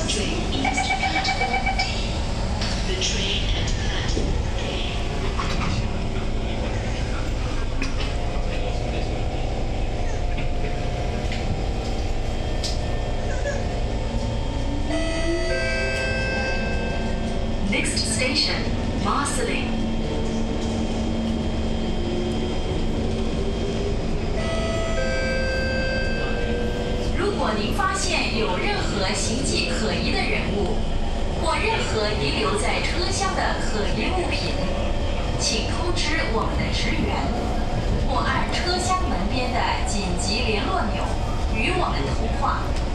train is to platform D. The train at platform D. Next station, Marsiling. 如果您发现有任何形迹可疑的人物，或任何遗留在车厢的可疑物品，请通知我们的职员，或按车厢门边的紧急联络钮与我们通话。